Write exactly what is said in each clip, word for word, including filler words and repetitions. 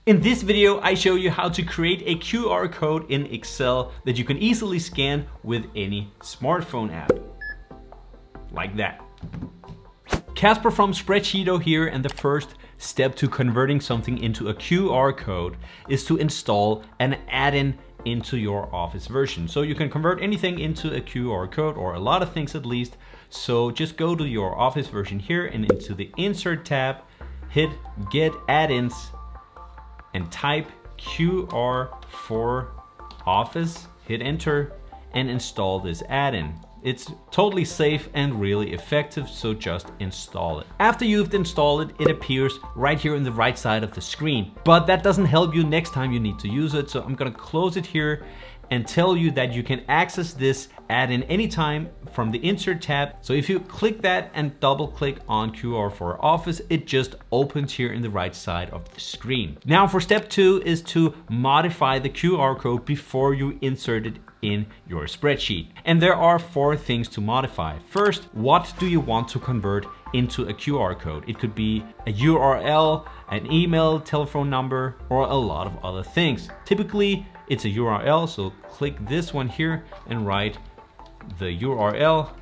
In this video, I show you how to create a Q R code in Excel that you can easily scan with any smartphone app. Like that. Casper from Spreadsheeto here, and the first step to converting something into a Q R code is to install an add-in into your Office version. So you can convert anything into a Q R code, or a lot of things at least. So just go to your Office version here and into the Insert tab, hit Get Add-ins, and type Q R for Office, hit enter, and install this add-in. It's totally safe and really effective, so just install it. After you've installed it, it appears right here on the right side of the screen. But that doesn't help you next time you need to use it, so I'm gonna close it here and tell you that you can access this add-in anytime from the Insert tab. So if you click that and double click on Q R for Office, it just opens here in the right side of the screen. Now for step two is to modify the Q R code before you insert it in your spreadsheet. And there are four things to modify. First, what do you want to convert into a Q R code? It could be a U R L, an email, telephone number, or a lot of other things. Typically, it's a U R L, so click this one here and write the U R L.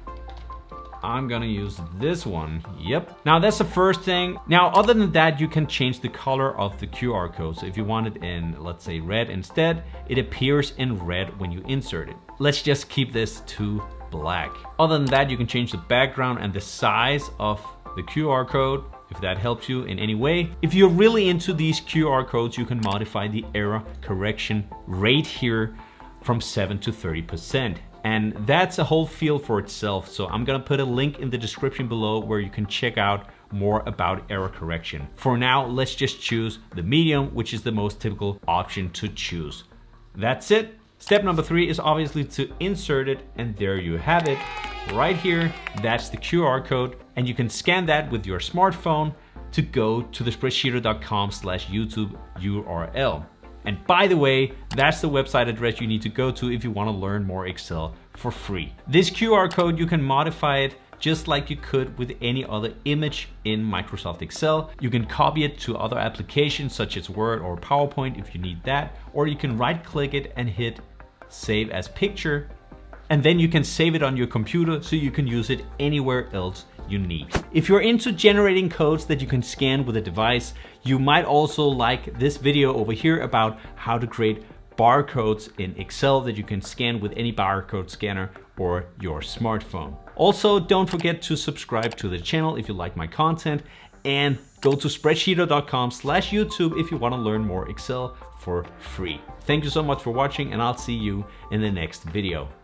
I'm gonna use this one. Yep. Now that's the first thing. Now, other than that, you can change the color of the Q R code. So if you want it in, let's say, red instead, it appears in red when you insert it. Let's just keep this to black. Other than that, you can change the background and the size of the Q R code, if that helps you in any way. If you're really into these Q R codes, you can modify the error correction rate here from seven to thirty percent. And that's a whole field for itself. So I'm gonna put a link in the description below where you can check out more about error correction. For now, let's just choose the medium, which is the most typical option to choose. That's it. Step number three is obviously to insert it, and there you have it. Right here, that's the Q R code, and you can scan that with your smartphone to go to the spreadsheeto dot com slash YouTube U R L. And by the way, that's the website address you need to go to if you want to learn more Excel for free. This Q R code, you can modify it just like you could with any other image in Microsoft Excel. You can copy it to other applications such as Word or PowerPoint if you need that, or you can right click it and hit Save as Picture, and then you can save it on your computer so you can use it anywhere else you need. If you're into generating codes that you can scan with a device, you might also like this video over here about how to create barcodes in Excel that you can scan with any barcode scanner or your smartphone. Also, don't forget to subscribe to the channel if you like my content, and go to spreadsheeto dot com slash YouTube if you want to learn more Excel for free. Thank you so much for watching, and I'll see you in the next video.